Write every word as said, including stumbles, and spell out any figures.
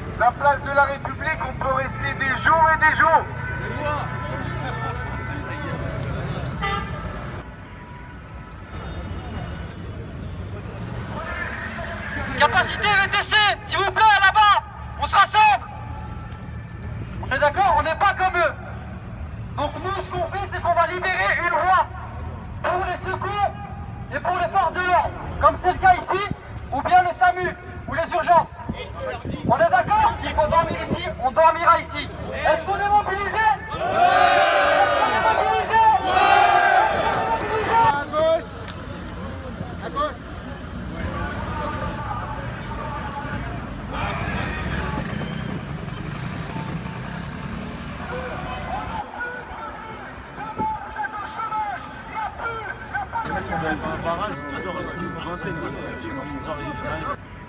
La place de la République, on peut rester des jours et des jours. Capacité V T C, s'il vous plaît, là-bas, on se rassemble. On est d'accord, on n'est pas comme eux. Donc nous, ce qu'on fait, c'est qu'on va libérer une voie pour les secours et pour les forces de l'ordre, comme c'est le cas ici, ou bien le SAMU, ou les urgences. On est d'accord? S'il faut dormir ici, on dormira ici. Est-ce qu'on est mobilisé? Est-ce qu'on est mobilisé? À gauche. À gauche. Si on avait un barrage, on aurait pu commencer.